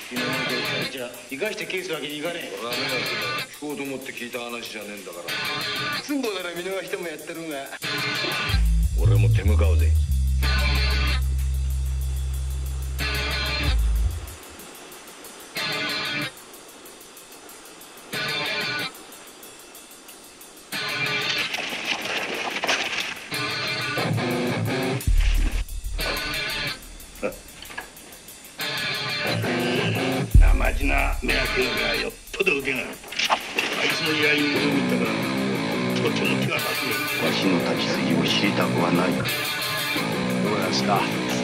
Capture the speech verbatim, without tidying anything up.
昨日の状態じゃ生かしてケースわけにいかねえ。 ダメだって聞こうと思って聞いた話じゃねえんだから。 寸法なら見逃してもやってるが俺も手向かうぜ。 生地な目当てがよっぽど腕がある。あいつの居合に戻ったからとても手が立つね。 わしの立ち筋を知りたくはないか。 どうなんすか。